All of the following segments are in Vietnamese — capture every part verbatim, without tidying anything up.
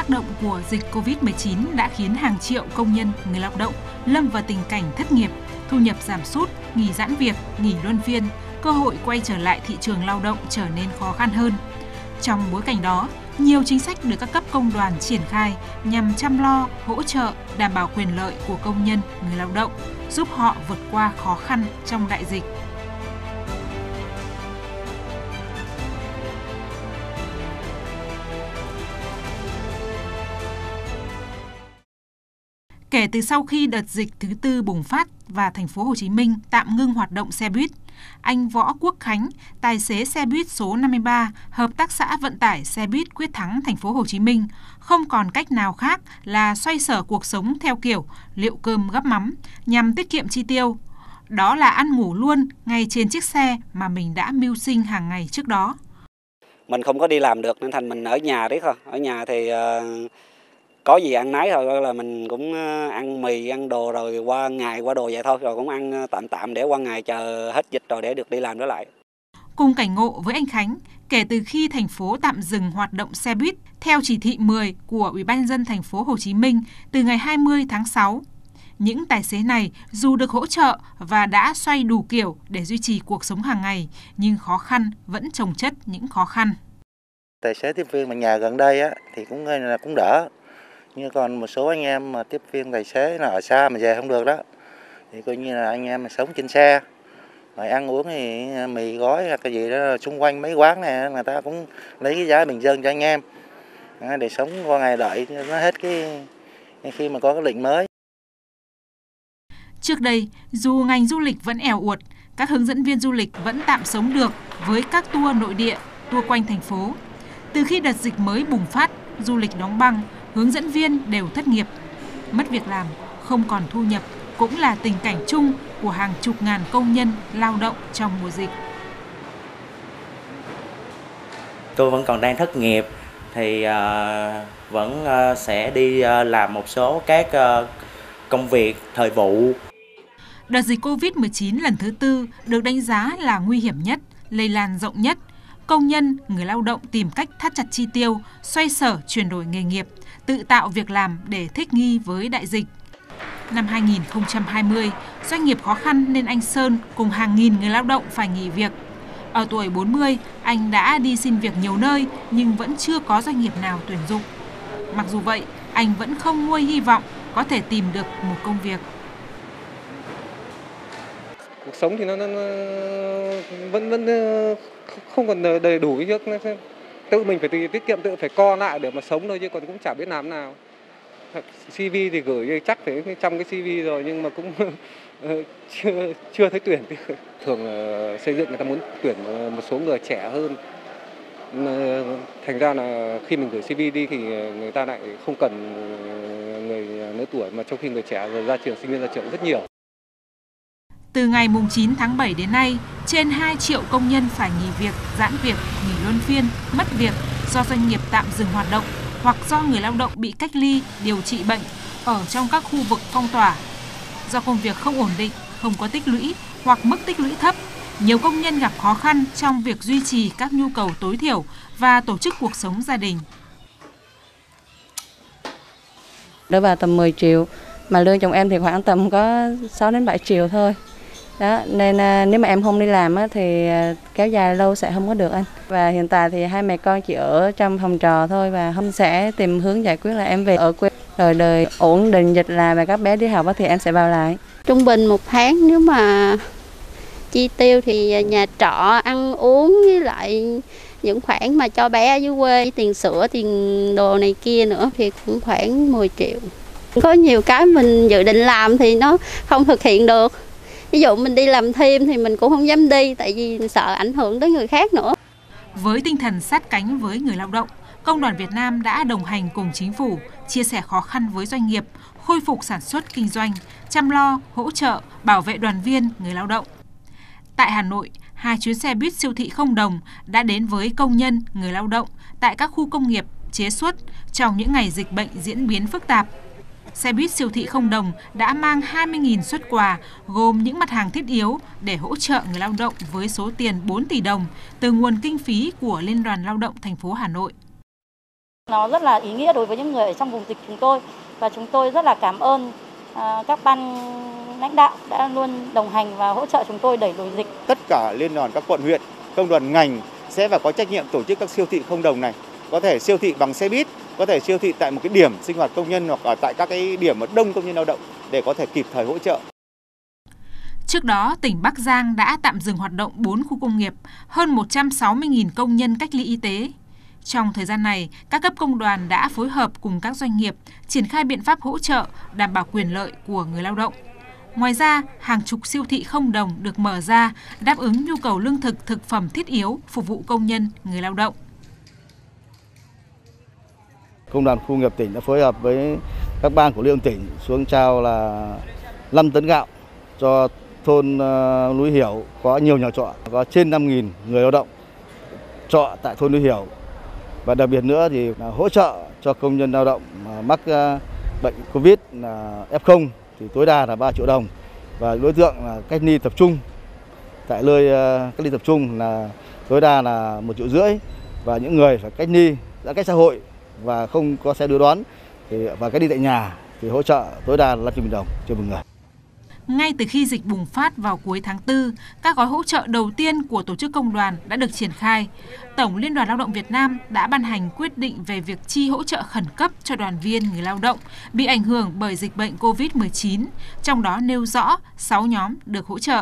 tác động của dịch Covid mười chín đã khiến hàng triệu công nhân, người lao động lâm vào tình cảnh thất nghiệp, thu nhập giảm sút, nghỉ giãn việc, nghỉ luân phiên, cơ hội quay trở lại thị trường lao động trở nên khó khăn hơn. Trong bối cảnh đó, nhiều chính sách được các cấp công đoàn triển khai nhằm chăm lo, hỗ trợ, đảm bảo quyền lợi của công nhân, người lao động, giúp họ vượt qua khó khăn trong đại dịch. Kể từ sau khi đợt dịch thứ tư bùng phát và thành phố Hồ Chí Minh tạm ngưng hoạt động xe buýt, anh Võ Quốc Khánh, tài xế xe buýt số năm mươi ba, hợp tác xã vận tải xe buýt Quyết Thắng thành phố Hồ Chí Minh, không còn cách nào khác là xoay sở cuộc sống theo kiểu liệu cơm gắp mắm nhằm tiết kiệm chi tiêu. Đó là ăn ngủ luôn ngay trên chiếc xe mà mình đã mưu sinh hàng ngày trước đó. Mình không có đi làm được nên thành mình ở nhà đấy thôi. Ở nhà thì uh... có gì ăn nấy thôi, là mình cũng ăn mì, ăn đồ rồi qua ngày qua đồ vậy thôi, rồi cũng ăn tạm tạm để qua ngày chờ hết dịch rồi để được đi làm trở lại. Cùng cảnh ngộ với anh Khánh, kể từ khi thành phố tạm dừng hoạt động xe buýt theo chỉ thị mười của Ủy ban nhân dân thành phố Hồ Chí Minh từ ngày hai mươi tháng sáu, những tài xế này dù được hỗ trợ và đã xoay đủ kiểu để duy trì cuộc sống hàng ngày, nhưng khó khăn vẫn chồng chất những khó khăn. Tài xế tiếp viên mà nhà gần đây á thì cũng là cũng đỡ. Nhưng còn một số anh em mà tiếp viên tài xế là ở xa mà về không được đó, thì coi như là anh em mà sống trên xe, rồi ăn uống thì mì gói hoặc cái gì đó xung quanh mấy quán này người ta cũng lấy cái giá bình dân cho anh em để sống qua ngày đợi nó hết cái khi mà có cái lệnh mới. Trước đây, dù ngành du lịch vẫn eo uột, các hướng dẫn viên du lịch vẫn tạm sống được với các tour nội địa, tour quanh thành phố. Từ khi đợt dịch mới bùng phát, du lịch đóng băng, hướng dẫn viên đều thất nghiệp, mất việc làm, không còn thu nhập cũng là tình cảnh chung của hàng chục ngàn công nhân lao động trong mùa dịch. Tôi vẫn còn đang thất nghiệp thì uh, vẫn uh, sẽ đi uh, làm một số các uh, công việc thời vụ. Đợt dịch Covid mười chín lần thứ tư được đánh giá là nguy hiểm nhất, lây lan rộng nhất. Công nhân, người lao động tìm cách thắt chặt chi tiêu, xoay sở chuyển đổi nghề nghiệp, tự tạo việc làm để thích nghi với đại dịch. Năm hai nghìn không trăm hai mươi, doanh nghiệp khó khăn nên anh Sơn cùng hàng nghìn người lao động phải nghỉ việc. Ở tuổi bốn mươi, anh đã đi xin việc nhiều nơi nhưng vẫn chưa có doanh nghiệp nào tuyển dụng. Mặc dù vậy, anh vẫn không nguôi hy vọng có thể tìm được một công việc. Cuộc sống thì nó, nó, nó vẫn vẫn không còn đầy đủ chứ, tự mình phải tiết kiệm, tự phải co lại để mà sống thôi chứ còn cũng chả biết làm nào. xê vê thì gửi chắc phải trong cái xê vê rồi nhưng mà cũng chưa chưa thấy tuyển. Thường là xây dựng người ta muốn tuyển một số người trẻ hơn. Thành ra là khi mình gửi xê vê đi thì người ta lại không cần người lớn tuổi, mà trong khi người trẻ rồi ra trường, sinh viên ra trường rất nhiều. Từ ngày chín tháng bảy đến nay, trên hai triệu công nhân phải nghỉ việc, giãn việc, nghỉ luân phiên, mất việc do doanh nghiệp tạm dừng hoạt động hoặc do người lao động bị cách ly, điều trị bệnh ở trong các khu vực phong tỏa. Do công việc không ổn định, không có tích lũy hoặc mức tích lũy thấp, nhiều công nhân gặp khó khăn trong việc duy trì các nhu cầu tối thiểu và tổ chức cuộc sống gia đình. Đưa vào tầm mười triệu, mà lương chồng em thì khoảng tầm có sáu đến bảy triệu thôi. Đó, nên à, nếu mà em không đi làm á, thì à, kéo dài lâu sẽ không có được anh. Và hiện tại thì hai mẹ con chỉ ở trong phòng trọ thôi và không sẽ tìm hướng giải quyết là em về ở quê. Rồi đời ổn định dịch là và các bé đi học á, thì em sẽ vào lại. Trung bình một tháng nếu mà chi tiêu thì nhà trọ, ăn uống với lại những khoản mà cho bé ở dưới quê, tiền sữa, tiền đồ này kia nữa thì cũng khoảng mười triệu. Có nhiều cái mình dự định làm thì nó không thực hiện được. Ví dụ mình đi làm thêm thì mình cũng không dám đi tại vì sợ ảnh hưởng tới người khác nữa. Với tinh thần sát cánh với người lao động, Công đoàn Việt Nam đã đồng hành cùng chính phủ, chia sẻ khó khăn với doanh nghiệp, khôi phục sản xuất kinh doanh, chăm lo, hỗ trợ, bảo vệ đoàn viên, người lao động. Tại Hà Nội, hai chuyến xe buýt siêu thị không đồng đã đến với công nhân, người lao động tại các khu công nghiệp, chế xuất trong những ngày dịch bệnh diễn biến phức tạp. Xe buýt siêu thị không đồng đã mang hai mươi nghìn suất quà gồm những mặt hàng thiết yếu để hỗ trợ người lao động với số tiền bốn tỷ đồng từ nguồn kinh phí của Liên đoàn Lao động thành phố Hà Nội. Nó rất là ý nghĩa đối với những người ở trong vùng dịch chúng tôi và chúng tôi rất là cảm ơn à, các ban lãnh đạo đã luôn đồng hành và hỗ trợ chúng tôi đẩy lùi dịch. Tất cả liên đoàn các quận huyện, công đoàn ngành sẽ phải có trách nhiệm tổ chức các siêu thị không đồng này. Có thể siêu thị bằng xe buýt, có thể siêu thị tại một cái điểm sinh hoạt công nhân hoặc ở tại các cái điểm mà đông công nhân lao động để có thể kịp thời hỗ trợ. Trước đó, tỉnh Bắc Giang đã tạm dừng hoạt động bốn khu công nghiệp, hơn một trăm sáu mươi nghìn công nhân cách ly y tế. Trong thời gian này, các cấp công đoàn đã phối hợp cùng các doanh nghiệp triển khai biện pháp hỗ trợ, đảm bảo quyền lợi của người lao động. Ngoài ra, hàng chục siêu thị không đồng được mở ra, đáp ứng nhu cầu lương thực, thực phẩm thiết yếu, phục vụ công nhân, người lao động. Công đoàn khu công nghiệp tỉnh đã phối hợp với các ban của liên đoàn tỉnh xuống trao là năm tấn gạo cho thôn Núi Hiểu có nhiều nhà trọ, có trên năm nghìn người lao động trọ tại thôn Núi Hiểu. Và đặc biệt nữa thì là hỗ trợ cho công nhân lao động mắc bệnh Covid là ép không thì tối đa là ba triệu đồng. Và đối tượng là cách ly tập trung tại nơi cách ly tập trung là tối đa là một triệu rưỡi. Và những người phải cách ly giãn cách xã hội và không có xe đưa đón thì và cách ly tại nhà thì hỗ trợ tối đa là năm trăm nghìn đồng cho một người. Ngay từ khi dịch bùng phát vào cuối tháng tư, các gói hỗ trợ đầu tiên của tổ chức công đoàn đã được triển khai. Tổng Liên đoàn Lao động Việt Nam đã ban hành quyết định về việc chi hỗ trợ khẩn cấp cho đoàn viên người lao động bị ảnh hưởng bởi dịch bệnh Covid mười chín, trong đó nêu rõ sáu nhóm được hỗ trợ.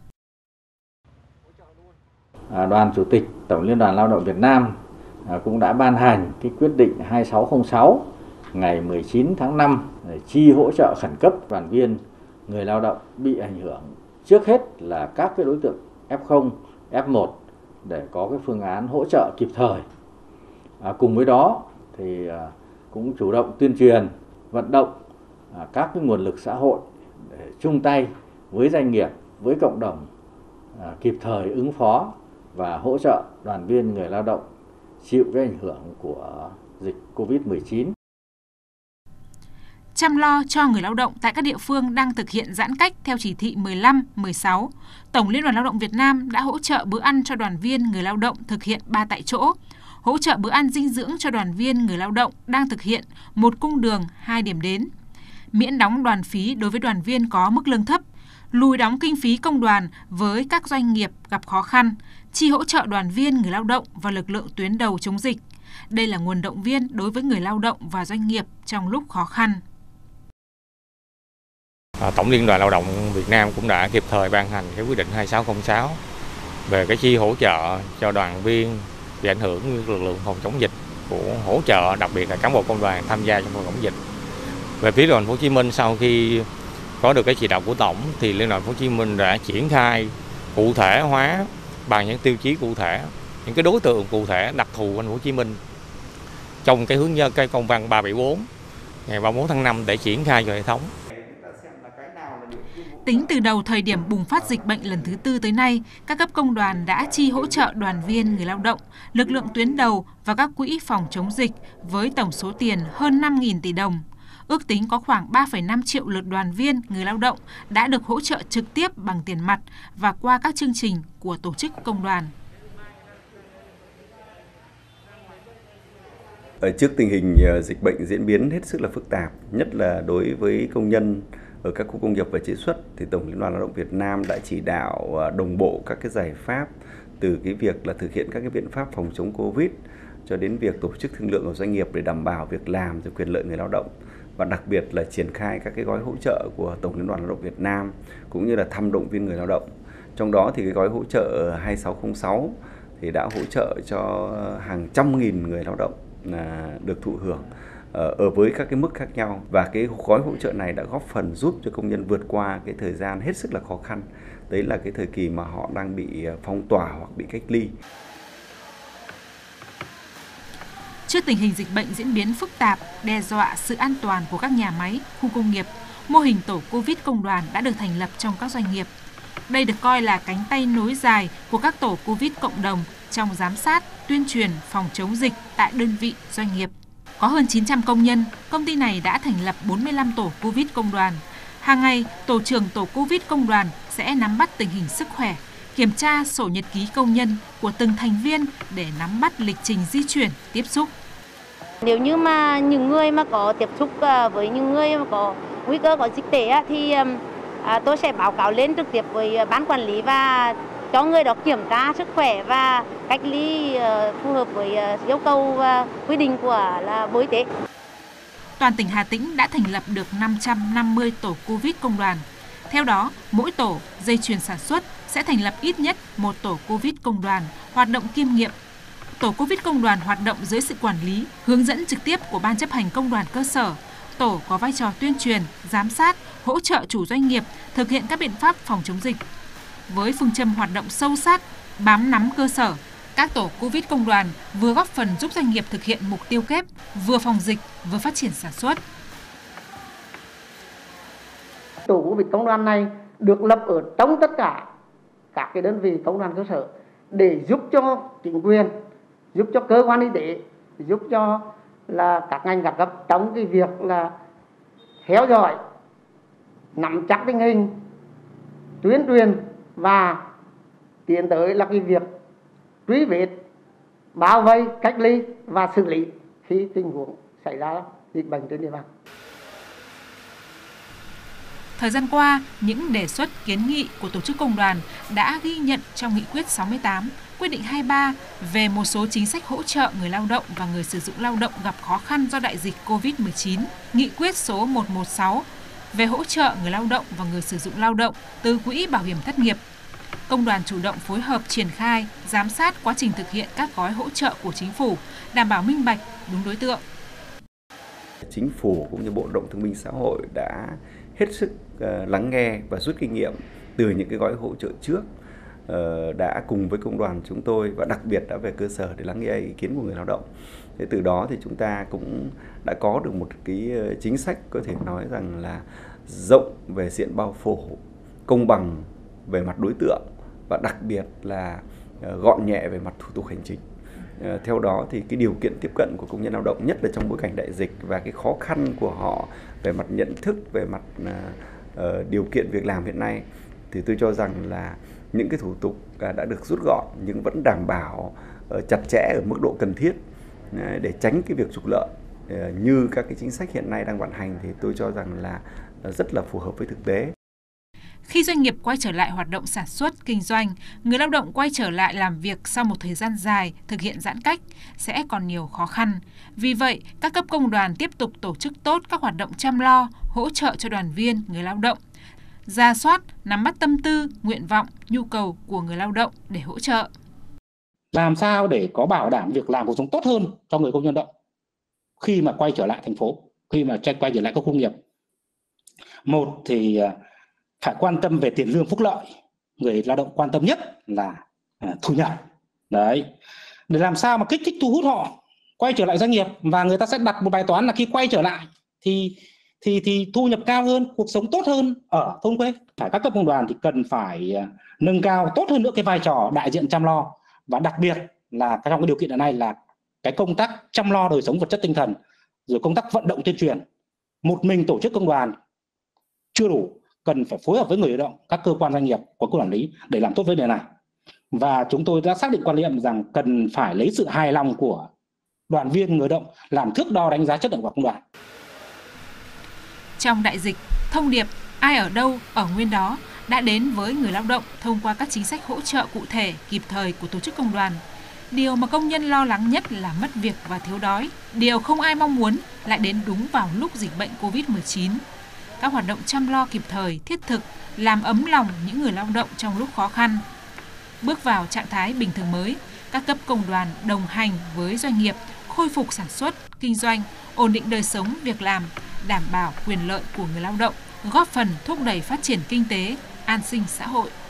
Đoàn Chủ tịch Tổng Liên đoàn Lao động Việt Nam cũng đã ban hành cái quyết định hai sáu không sáu ngày mười chín tháng năm để chi hỗ trợ khẩn cấp đoàn viên người lao động bị ảnh hưởng, trước hết là các cái đối tượng ép không, ép một để có cái phương án hỗ trợ kịp thời. À, cùng với đó thì à, cũng chủ động tuyên truyền, vận động à, các cái nguồn lực xã hội để chung tay với doanh nghiệp, với cộng đồng à, kịp thời ứng phó và hỗ trợ đoàn viên người lao động chịu cái ảnh hưởng của dịch Covid mười chín. Chăm lo cho người lao động tại các địa phương đang thực hiện giãn cách theo chỉ thị mười lăm, mười sáu, Tổng Liên đoàn Lao động Việt Nam đã hỗ trợ bữa ăn cho đoàn viên người lao động thực hiện ba tại chỗ, hỗ trợ bữa ăn dinh dưỡng cho đoàn viên người lao động đang thực hiện một cung đường, hai điểm đến, miễn đóng đoàn phí đối với đoàn viên có mức lương thấp, lùi đóng kinh phí công đoàn với các doanh nghiệp gặp khó khăn, chi hỗ trợ đoàn viên người lao động và lực lượng tuyến đầu chống dịch. Đây là nguồn động viên đối với người lao động và doanh nghiệp trong lúc khó khăn. Tổng Liên đoàn Lao động Việt Nam cũng đã kịp thời ban hành cái quyết định hai sáu không sáu về cái chi hỗ trợ cho đoàn viên bị ảnh hưởng như lực lượng phòng chống dịch, của hỗ trợ đặc biệt là cán bộ công đoàn tham gia trong phòng chống dịch. Về phía Thành phố Hồ Chí Minh, sau khi có được cái chỉ đạo của Tổng thì Liên đoàn Thành phố Hồ Chí Minh đã triển khai cụ thể hóa bằng những tiêu chí cụ thể, những cái đối tượng cụ thể đặc thù của Thành phố Hồ Chí Minh trong cái hướng dẫn cái công văn ba bảy bốn ngày ba mươi mốt tháng năm để triển khai cho hệ thống. Tính từ đầu thời điểm bùng phát dịch bệnh lần thứ tư tới nay, các cấp công đoàn đã chi hỗ trợ đoàn viên người lao động, lực lượng tuyến đầu và các quỹ phòng chống dịch với tổng số tiền hơn năm nghìn tỷ đồng. Ước tính có khoảng ba phẩy năm triệu lượt đoàn viên người lao động đã được hỗ trợ trực tiếp bằng tiền mặt và qua các chương trình của tổ chức công đoàn. Ở trước tình hình dịch bệnh diễn biến hết sức là phức tạp, nhất là đối với công nhân ở các khu công nghiệp và chế xuất, thì Tổng Liên đoàn Lao động Việt Nam đã chỉ đạo đồng bộ các cái giải pháp từ cái việc là thực hiện các cái biện pháp phòng chống Covid cho đến việc tổ chức thương lượng của doanh nghiệp để đảm bảo việc làm và quyền lợi người lao động, và đặc biệt là triển khai các cái gói hỗ trợ của Tổng Liên đoàn Lao động Việt Nam cũng như là thăm động viên người lao động. Trong đó thì cái gói hỗ trợ hai sáu không sáu thì đã hỗ trợ cho hàng trăm nghìn người lao động được thụ hưởng ở với các cái mức khác nhau, và cái gói hỗ trợ này đã góp phần giúp cho công nhân vượt qua cái thời gian hết sức là khó khăn. Đấy là cái thời kỳ mà họ đang bị phong tỏa hoặc bị cách ly. Trước tình hình dịch bệnh diễn biến phức tạp, đe dọa sự an toàn của các nhà máy, khu công nghiệp, mô hình tổ Covid công đoàn đã được thành lập trong các doanh nghiệp. Đây được coi là cánh tay nối dài của các tổ Covid cộng đồng trong giám sát, tuyên truyền, phòng chống dịch tại đơn vị doanh nghiệp. Có hơn chín trăm công nhân, công ty này đã thành lập bốn mươi lăm tổ Covid công đoàn. Hàng ngày, tổ trưởng tổ Covid công đoàn sẽ nắm bắt tình hình sức khỏe, kiểm tra sổ nhật ký công nhân của từng thành viên để nắm bắt lịch trình di chuyển, tiếp xúc. Nếu như mà những người mà có tiếp xúc với những người mà có nguy cơ có dịch tễ thì tôi sẽ báo cáo lên trực tiếp với ban quản lý và cho người đó kiểm tra sức khỏe và cách ly phù hợp với yêu cầu và quy định của là Bộ Y tế. Toàn tỉnh Hà Tĩnh đã thành lập được năm trăm năm mươi tổ Covid công đoàn. Theo đó, mỗi tổ dây chuyền sản xuất sẽ thành lập ít nhất một tổ Covid công đoàn hoạt động kiêm nghiệm. Tổ Covid công đoàn hoạt động dưới sự quản lý, hướng dẫn trực tiếp của Ban chấp hành công đoàn cơ sở. Tổ có vai trò tuyên truyền, giám sát, hỗ trợ chủ doanh nghiệp thực hiện các biện pháp phòng chống dịch. Với phương châm hoạt động sâu sát, bám nắm cơ sở, các tổ Covid công đoàn vừa góp phần giúp doanh nghiệp thực hiện mục tiêu kép, vừa phòng dịch, vừa phát triển sản xuất. Tổ Covid công đoàn này được lập ở trong tất cả các cái đơn vị công đoàn cơ sở để giúp cho chính quyền, giúp cho cơ quan y tế, giúp cho là các ngành các cấp trong cái việc là theo dõi, nắm chắc tình hình, tuyên truyền và tiến tới là cái việc truy vết, bao vây, cách ly và xử lý khi tình huống xảy ra dịch bệnh trên địa bàn. Thời gian qua, những đề xuất kiến nghị của tổ chức công đoàn đã ghi nhận trong Nghị quyết sáu mươi tám, Quyết định hai mươi ba về một số chính sách hỗ trợ người lao động và người sử dụng lao động gặp khó khăn do đại dịch Covid mười chín, Nghị quyết số một trăm mười sáu về hỗ trợ người lao động và người sử dụng lao động từ Quỹ Bảo hiểm thất nghiệp. Công đoàn chủ động phối hợp triển khai, giám sát quá trình thực hiện các gói hỗ trợ của chính phủ, đảm bảo minh bạch, đúng đối tượng. Chính phủ cũng như Bộ Lao động Thương binh Xã hội đã hết sức uh, lắng nghe và rút kinh nghiệm từ những cái gói hỗ trợ trước, uh, đã cùng với công đoàn chúng tôi và đặc biệt đã về cơ sở để lắng nghe ý kiến của người lao động. Thế từ đó thì chúng ta cũng đã có được một cái chính sách có thể nói rằng là rộng về diện bao phủ, công bằng về mặt đối tượng và đặc biệt là uh, gọn nhẹ về mặt thủ tục hành chính. Uh, theo đó thì cái điều kiện tiếp cận của công nhân lao động, nhất là trong bối cảnh đại dịch và cái khó khăn của họ về mặt nhận thức, về mặt uh, uh, điều kiện việc làm hiện nay, thì tôi cho rằng là những cái thủ tục uh, đã được rút gọn nhưng vẫn đảm bảo uh, chặt chẽ ở mức độ cần thiết uh, để tránh cái việc trục lợi uh, như các cái chính sách hiện nay đang vận hành, thì tôi cho rằng là uh, rất là phù hợp với thực tế. Khi doanh nghiệp quay trở lại hoạt động sản xuất, kinh doanh, người lao động quay trở lại làm việc sau một thời gian dài thực hiện giãn cách sẽ còn nhiều khó khăn. Vì vậy, các cấp công đoàn tiếp tục tổ chức tốt các hoạt động chăm lo, hỗ trợ cho đoàn viên, người lao động, rà soát, nắm bắt tâm tư, nguyện vọng, nhu cầu của người lao động để hỗ trợ. Làm sao để có bảo đảm việc làm cuộc sống tốt hơn cho người công nhân lao động khi mà quay trở lại thành phố, khi mà quay trở lại các khu công nghiệp. Một thì phải quan tâm về tiền lương phúc lợi, người lao động quan tâm nhất là à, thu nhập. Đấy, để làm sao mà kích thích thu hút họ quay trở lại doanh nghiệp, và người ta sẽ đặt một bài toán là khi quay trở lại thì thì thì thu nhập cao hơn, cuộc sống tốt hơn ở thôn quê. Phải các cấp công đoàn thì cần phải à, nâng cao tốt hơn nữa cái vai trò đại diện chăm lo, và đặc biệt là trong cái điều kiện hiện nay là cái công tác chăm lo đời sống vật chất tinh thần, rồi công tác vận động tuyên truyền. Một mình tổ chức công đoàn chưa đủ, cần phải phối hợp với người lao động, các cơ quan doanh nghiệp có quản lý để làm tốt vấn đề này. Và chúng tôi đã xác định quan niệm rằng cần phải lấy sự hài lòng của đoàn viên, người lao động làm thước đo đánh giá chất lượng của công đoàn. Trong đại dịch, thông điệp ai ở đâu ở nguyên đó đã đến với người lao động thông qua các chính sách hỗ trợ cụ thể, kịp thời của tổ chức công đoàn. Điều mà công nhân lo lắng nhất là mất việc và thiếu đói. Điều không ai mong muốn lại đến đúng vào lúc dịch bệnh Covid mười chín. Các hoạt động chăm lo kịp thời, thiết thực, làm ấm lòng những người lao động trong lúc khó khăn. Bước vào trạng thái bình thường mới, các cấp công đoàn đồng hành với doanh nghiệp, khôi phục sản xuất, kinh doanh, ổn định đời sống, việc làm, đảm bảo quyền lợi của người lao động, góp phần thúc đẩy phát triển kinh tế, an sinh xã hội.